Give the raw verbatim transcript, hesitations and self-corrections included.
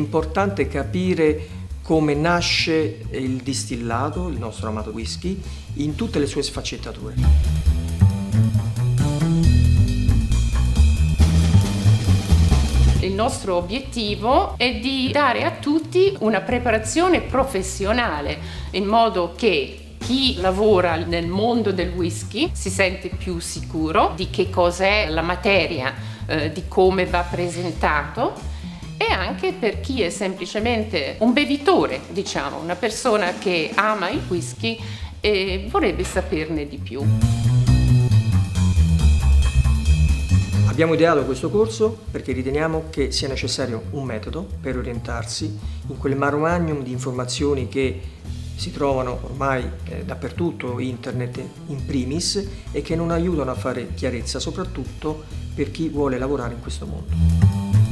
importante capire come nasce il distillato, il nostro amato whisky, in tutte le sue sfaccettature. Il nostro obiettivo è di dare a tutti una preparazione professionale, in modo che chi lavora nel mondo del whisky si sente più sicuro di che cos'è la materia, eh, di come va presentato, e anche per chi è semplicemente un bevitore, diciamo, una persona che ama il whisky e vorrebbe saperne di più. Abbiamo ideato questo corso perché riteniamo che sia necessario un metodo per orientarsi in quel mare magnum di informazioni che si trovano ormai eh, dappertutto, internet in primis, e che non aiutano a fare chiarezza, soprattutto per chi vuole lavorare in questo mondo.